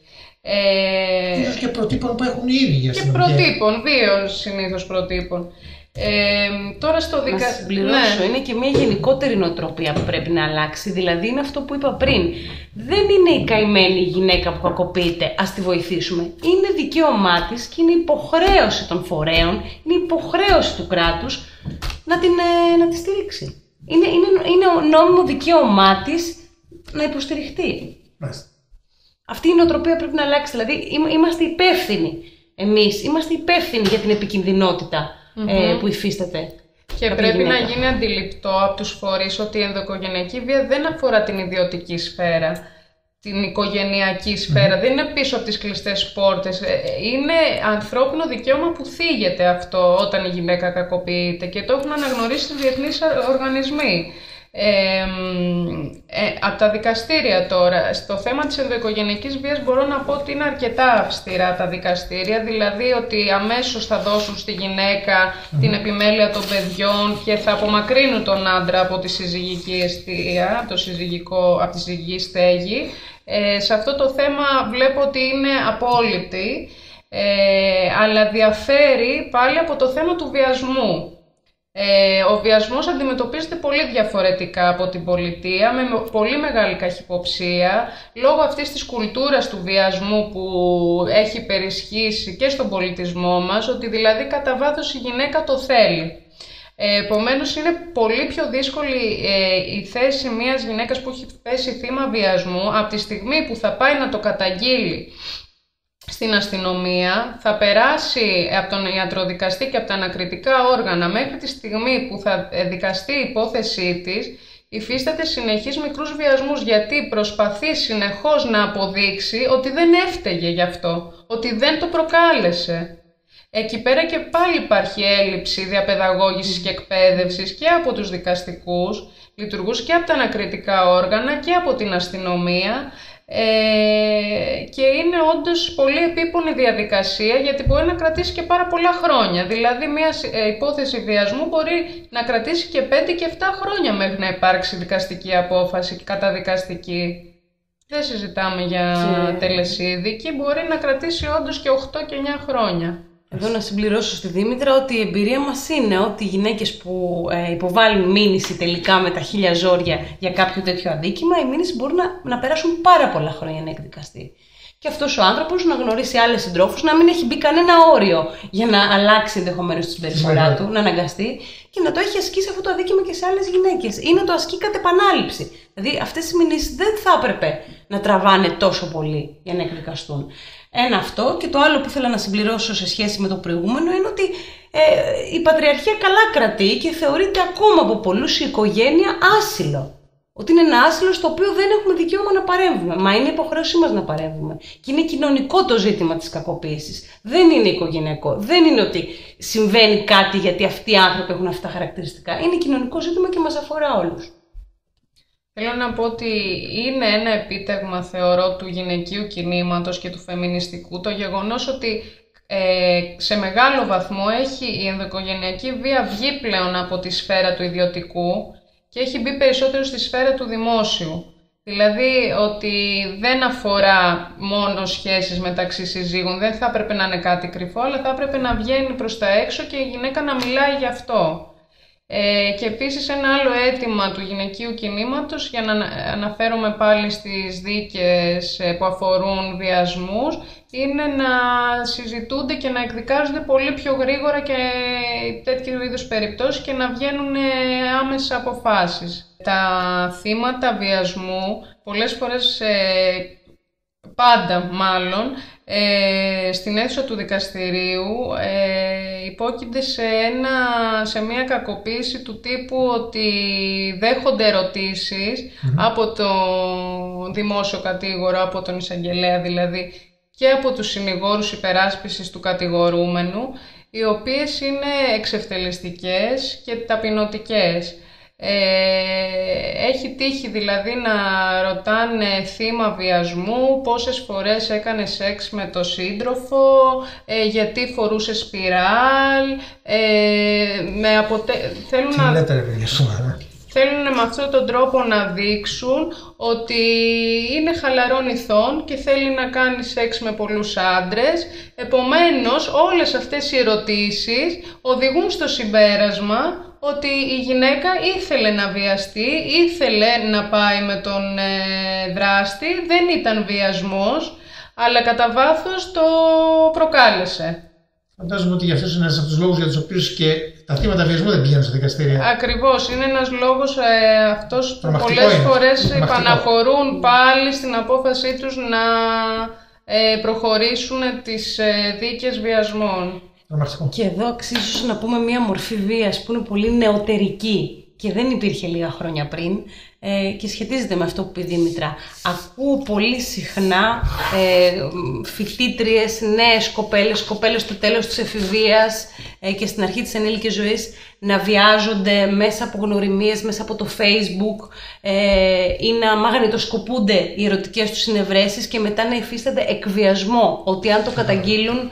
Ε, ίσως και προτύπων που έχουν οι ίδιοι. Και προτύπων, δύο συνήθως προτύπων. Ε, τώρα στο δικα... Να συμπληρώσω, ναι. Είναι και μια γενικότερη νοοτροπία που πρέπει να αλλάξει. Δηλαδή είναι αυτό που είπα πριν. Δεν είναι η καημένη γυναίκα που κακοποιείται, ας τη βοηθήσουμε. Είναι δικαίωμά της και είναι υποχρέωση των φορέων, είναι υποχρέωση του κράτους να, την, να τη στηρίξει. Είναι, είναι, είναι νόμιμο δικαίωμά της να υποστηριχτεί. Μάλιστα. Αυτή η νοοτροπία πρέπει να αλλάξει. Δηλαδή είμαστε υπεύθυνοι εμείς, είμαστε υπεύθυνοι για την επικινδυνότητα mm-hmm. ε, που υφίσταται. Και πρέπει γυναίκα. να γίνει αντιληπτό από τους φορείς ότι η ενδοοικογενειακή βία δεν αφορά την ιδιωτική σφαίρα, την οικογενειακή σφαίρα, mm-hmm. δεν είναι πίσω από τις κλειστές πόρτες. Είναι ανθρώπινο δικαίωμα που θίγεται αυτό όταν η γυναίκα κακοποιείται και το έχουν αναγνωρίσει οι διεθνείς οργανισμοί. Ε, ε, από τα δικαστήρια τώρα, στο θέμα της ενδοοικογενειακής βίας μπορώ να πω ότι είναι αρκετά αυστηρά τα δικαστήρια, δηλαδή ότι αμέσως θα δώσουν στη γυναίκα mm. την επιμέλεια των παιδιών και θα απομακρύνουν τον άντρα από τη συζυγική εστία, από, το συζυγικό, από τη συζυγική στέγη. Ε, σε αυτό το θέμα βλέπω ότι είναι απόλυτη, ε, αλλά διαφέρει πάλι από το θέμα του βιασμού. Ε, ο βιασμός αντιμετωπίζεται πολύ διαφορετικά από την πολιτεία, με πολύ μεγάλη καχυποψία, λόγω αυτής της κουλτούρας του βιασμού που έχει υπερισχύσει και στον πολιτισμό μας, ότι δηλαδή κατά βάθος η γυναίκα το θέλει. Ε, επομένως είναι πολύ πιο δύσκολη ε, η θέση μιας γυναίκας που έχει πέσει θύμα βιασμού από τη στιγμή που θα πάει να το καταγγείλει στην αστυνομία, θα περάσει από τον ιατροδικαστή και από τα ανακριτικά όργανα μέχρι τη στιγμή που θα δικαστεί η υπόθεσή της, υφίσταται συνεχείς μικρούς βιασμούς, γιατί προσπαθεί συνεχώς να αποδείξει ότι δεν έφταιγε γι' αυτό, ότι δεν το προκάλεσε. Εκεί πέρα και πάλι υπάρχει έλλειψη διαπαιδαγώγησης και εκπαίδευσης και από τους δικαστικούς λειτουργούς και από τα ανακριτικά όργανα και από την αστυνομία. Ε, και είναι όντως πολύ επίπονη διαδικασία, γιατί μπορεί να κρατήσει και πάρα πολλά χρόνια. Δηλαδή μια υπόθεση βιασμού μπορεί να κρατήσει και πέντε και επτά χρόνια μέχρι να υπάρξει δικαστική απόφαση, καταδικαστική. Δεν συζητάμε για και... τελεσίδικη, μπορεί να κρατήσει όντως και οκτώ και εννιά χρόνια. Εδώ να συμπληρώσω στη Δήμητρα ότι η εμπειρία μας είναι ότι οι γυναίκες που ε, υποβάλλουν μήνυση τελικά με τα χίλια ζόρια για κάποιο τέτοιο αδίκημα, η μήνυση μπορεί να, να περάσουν πάρα πολλά χρόνια να εκδικαστεί. Και αυτός ο άνθρωπος να γνωρίσει άλλες συντρόφους, να μην έχει μπει κανένα όριο για να αλλάξει ενδεχομένως τη συμπεριφορά του, να αναγκαστεί και να το έχει ασκήσει αυτό το αδίκημα και σε άλλες γυναίκες ή να το ασκεί κατ' επανάληψη. Δηλαδή αυτές οι μηνύσεις δεν θα έπρεπε να τραβάνε τόσο πολύ για να εκδικαστούν. Ένα αυτό, και το άλλο που ήθελα να συμπληρώσω σε σχέση με το προηγούμενο είναι ότι ε, η πατριαρχία καλά κρατεί και θεωρείται ακόμα από πολλούς η οικογένεια άσυλο. Ότι είναι ένα άσυλο στο οποίο δεν έχουμε δικαίωμα να παρέμβουμε. Μα είναι υποχρέωσή μας να παρέμβουμε. Και είναι κοινωνικό το ζήτημα της κακοποίησης. Δεν είναι οικογενειακό. Δεν είναι ότι συμβαίνει κάτι γιατί αυτοί οι άνθρωποι έχουν αυτά τα χαρακτηριστικά. Είναι κοινωνικό ζήτημα και μας αφορά όλους. Θέλω να πω ότι είναι ένα επίτευγμα, θεωρώ, του γυναικείου κινήματος και του φεμινιστικού το γεγονός ότι ε, σε μεγάλο βαθμό έχει η ενδοοικογενειακή βία βγει πλέον από τη σφαίρα του ιδιωτικού και έχει μπει περισσότερο στη σφαίρα του δημόσιου. Δηλαδή ότι δεν αφορά μόνο σχέσεις μεταξύ συζύγων, δεν θα έπρεπε να είναι κάτι κρυφό, αλλά θα έπρεπε να βγαίνει προς τα έξω και η γυναίκα να μιλάει γι' αυτό. Ε, και επίσης ένα άλλο αίτημα του γυναικείου κινήματος, για να αναφέρομαι πάλι στις δίκες που αφορούν βιασμούς, είναι να συζητούνται και να εκδικάζονται πολύ πιο γρήγορα και τέτοιου είδους περιπτώσεις και να βγαίνουν άμεσα αποφάσεις. Τα θύματα βιασμού πολλές φορές, ε, πάντα μάλλον, ε, στην αίθουσα του δικαστηρίου ε, υπόκεινται σε, ένα, σε μια κακοποίηση του τύπου ότι δέχονται ερωτήσεις mm-hmm. από τον δημόσιο κατήγορο, από τον εισαγγελέα δηλαδή, και από τους συνηγόρους υπεράσπισης του κατηγορούμενου, οι οποίες είναι εξευτελιστικές και ταπεινωτικές. Ε, έχει τύχει δηλαδή να ρωτάνε θύμα βιασμού πόσες φορές έκανε σεξ με το σύντροφο, ε, γιατί φορούσε σπιράλ, ε, με αποτε... θέλουν, να... λέτε, θέλουν με αυτόν τον τρόπο να δείξουν ότι είναι χαλαρών ηθών και θέλει να κάνει σεξ με πολλούς άντρες. Επομένως όλες αυτές οι ερωτήσεις οδηγούν στο συμπέρασμα ότι η γυναίκα ήθελε να βιαστεί, ήθελε να πάει με τον ε, δράστη, δεν ήταν βιασμός, αλλά κατά βάθος το προκάλεσε. Φαντάζομαι ότι για αυτός είναι ένας από τους λόγους για τους οποίους και τα θύματα βιασμού δεν πηγαίνουν στα δικαστήρια. Ακριβώς, είναι ένας λόγος ε, αυτός που πολλές είναι. φορές επαναχωρούν πάλι στην απόφασή τους να ε, προχωρήσουν τις ε, δίκες βιασμών. Και εδώ αξίζει να πούμε μια μορφή βίας που είναι πολύ νεωτερική και δεν υπήρχε λίγα χρόνια πριν ε, και σχετίζεται με αυτό που είπε η Δήμητρα. Ακούω πολύ συχνά ε, φοιτήτριες, νέες κοπέλες, κοπέλες στο τέλος της εφηβείας ε, και στην αρχή της ενήλικης ζωής να βιάζονται μέσα από γνωριμίες, μέσα από το Facebook ε, ή να μαγνητοσκοπούνται οι ερωτικές τους συνευρέσεις και μετά να υφίστανται εκβιασμό, ότι αν το καταγγείλουν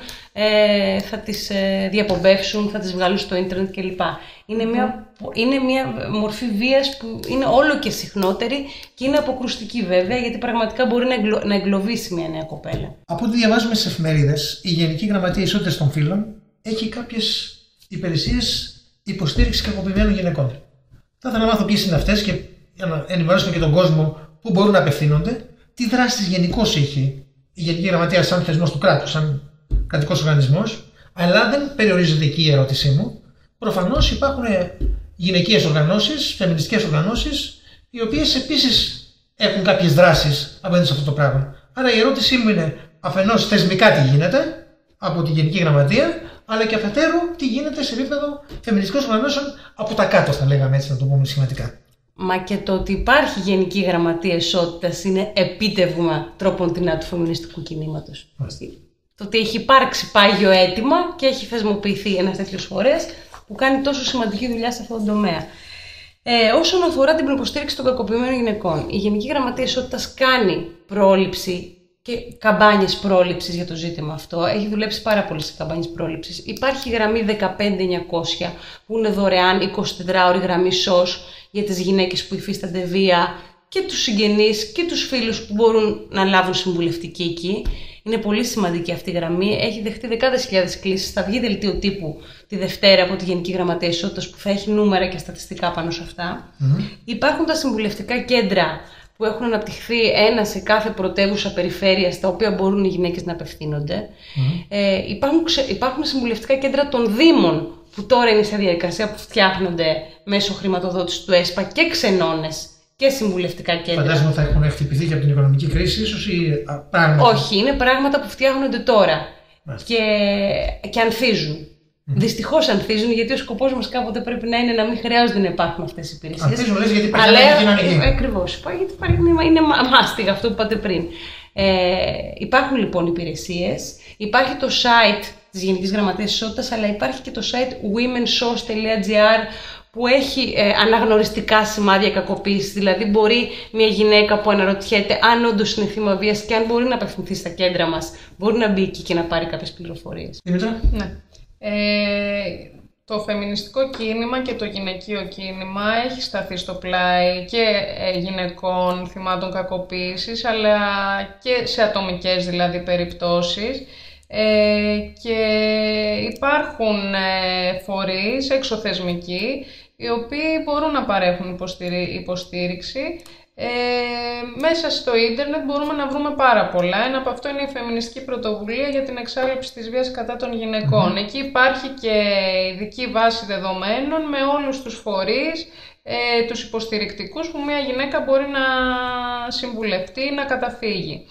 ε, θα τις ε, διαπομπεύσουν, θα τις βγάλουν στο ίντερνετ κλπ. Είναι μια, είναι μια μορφή βίας που είναι όλο και συχνότερη και είναι αποκρουστική βέβαια, γιατί πραγματικά μπορεί να, εγκλω, να εγκλωβίσει μια νέα κοπέλα. Από ό,τι διαβάζουμε στις εφημερίδες, η Γενική Γραμματεία Ισότητας των Φύλων έχει κάποιες υπηρεσίες υποστήριξης κακοποιημένων γυναικών. Θα ήθελα να μάθω ποιες είναι αυτές και για να ενημερώσουμε και τον κόσμο πού μπορούν να απευθύνονται, τι δράσεις γενικώς έχει η Γενική Γραμματεία σαν θεσμός του κράτους, σαν κρατικός οργανισμός, αλλά δεν περιορίζεται εκεί η ερώτησή μου. Προφανώς υπάρχουν γυναικείες οργανώσεις, φεμινιστικές οργανώσεις, οι οποίες επίσης έχουν κάποιες δράσεις απέναντι σε αυτό το πράγμα. Άρα η ερώτησή μου είναι αφενός θεσμικά τι γίνεται από τη Γενική Γραμματεία, αλλά και αφετέρου τι γίνεται σε επίπεδο φεμινιστικών οργανώσεων από τα κάτω, θα λέγαμε έτσι, να το πούμε σχηματικά. Μα και το ότι υπάρχει Γενική Γραμματεία Ισότητας είναι επίτευγμα τρόπον την του φεμινιστικού κινήματος. Το ότι έχει υπάρξει πάγιο αίτημα και έχει θεσμοποιηθεί ένας τέτοιος φορέας που κάνει τόσο σημαντική δουλειά σε αυτόν τον τομέα. Ε, όσον αφορά την υποστήριξη των κακοποιημένων γυναικών, η Γενική Γραμματεία Ισότητας κάνει πρόληψη και καμπάνιες πρόληψης για το ζήτημα αυτό. Έχει δουλέψει πάρα πολύ σε καμπάνιες πρόληψης. Υπάρχει η γραμμή δεκαπέντε εννιακόσια που είναι δωρεάν εικοσιτετράωρη γραμμή σος για τις γυναίκες που υφίστανται βία και τους συγγενείς και τους φίλους που μπορούν να λάβουν συμβουλευτική εκεί. Είναι πολύ σημαντική αυτή η γραμμή. Έχει δεχτεί δεκάδες χιλιάδες κλήσεις. Θα βγει δελτίο τύπου τη Δευτέρα από τη Γενική Γραμματεία Ισότητας που θα έχει νούμερα και στατιστικά πάνω σε αυτά. Mm-hmm. Υπάρχουν τα συμβουλευτικά κέντρα που έχουν αναπτυχθεί ένα σε κάθε πρωτεύουσα περιφέρεια, στα οποία μπορούν οι γυναίκες να απευθύνονται. Mm-hmm. Ε, υπάρχουν, υπάρχουν συμβουλευτικά κέντρα των Δήμων, που τώρα είναι σε διαδικασία που φτιάχνονται μέσω χρηματοδότηση του ΕΣΠΑ, και ξενώνες και συμβουλευτικά κέντρα. Φαντάζομαι ότι θα έχουν χτυπηθεί και από την οικονομική κρίση, ίσως ή πράγματα. Όχι, είναι πράγματα που φτιάχνονται τώρα και, και ανθίζουν. Mm-hmm. Δυστυχώς ανθίζουν, γιατί ο σκοπός μας κάποτε πρέπει να είναι να μην χρειάζονται να υπάρχουν αυτές οι υπηρεσίες. Ανθίζουν, λες, γιατί υπάρχει μια κοινωνική. Ακριβώς. Γιατί είναι, είναι μάστιγα αυτό που είπατε πριν. Ε, υπάρχουν λοιπόν υπηρεσίες. Υπάρχει το site της Γενικής Γραμματείας Ισότητας, αλλά υπάρχει και το site women sos τελεία gr που έχει ε, αναγνωριστικά σημάδια κακοποίησης. Δηλαδή, μπορεί μια γυναίκα που αναρωτιέται αν όντως είναι θύμα βίας και αν μπορεί να απευθυνθεί στα κέντρα μας, μπορεί να μπει εκεί και να πάρει κάποιες πληροφορίες. Δήμητρα. Ναι. Ε, το φεμινιστικό κίνημα και το γυναικείο κίνημα έχει σταθεί στο πλάι και ε, γυναικών θυμάτων κακοποίησης, αλλά και σε ατομικές δηλαδή περιπτώσεις. Ε, και υπάρχουν ε, φορείς εξωθεσμικοί οι οποίοι μπορούν να παρέχουν υποστήριξη. Ε, μέσα στο ίντερνετ μπορούμε να βρούμε πάρα πολλά. Ένα από αυτό είναι η Φεμινιστική Πρωτοβουλία για την Εξάλληψη της Βίας κατά των Γυναικών. Mm-hmm. Εκεί υπάρχει και ειδική βάση δεδομένων με όλους τους φορείς, ε, τους υποστηρικτικούς που μια γυναίκα μπορεί να συμβουλευτεί ή να καταφύγει.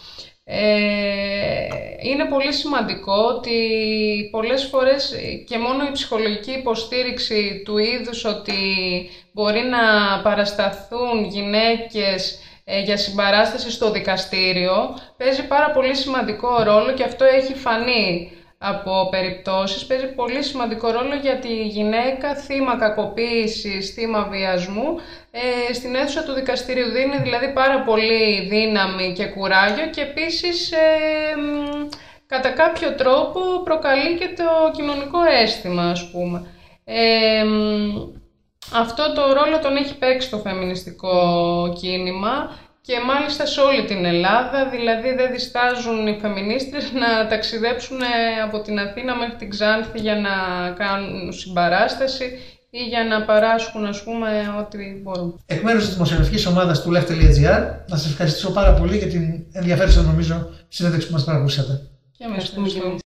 Ε, είναι πολύ σημαντικό ότι πολλές φορές και μόνο η ψυχολογική υποστήριξη του είδους ότι μπορεί να παρασταθούν γυναίκες ε, για συμπαράσταση στο δικαστήριο παίζει πάρα πολύ σημαντικό ρόλο, και αυτό έχει φανεί από περιπτώσεις. Παίζει πολύ σημαντικό ρόλο για τη γυναίκα θύμα κακοποίησης, θύμα βιασμού ε, στην αίθουσα του δικαστηρίου. Δίνει δηλαδή πάρα πολύ δύναμη και κουράγιο, και επίσης ε, κατά κάποιο τρόπο προκαλεί και το κοινωνικό αίσθημα, ας πούμε. Ε, αυτό το ρόλο τον έχει παίξει το φεμινιστικό κίνημα και μάλιστα σε όλη την Ελλάδα, δηλαδή δεν διστάζουν οι φεμινίστρες να ταξιδέψουν από την Αθήνα μέχρι την Ξάνθη για να κάνουν συμπαράσταση ή για να παράσχουν, ας πούμε, ό,τι μπορούν. Εκ μέρους της δημοσιογραφικής ομάδας του left.gr, να σας ευχαριστήσω πάρα πολύ για την ενδιαφέρουσα, νομίζω, συνέντευξη που μας παρακολουθήσατε. Και εμείς ευχαριστούμε.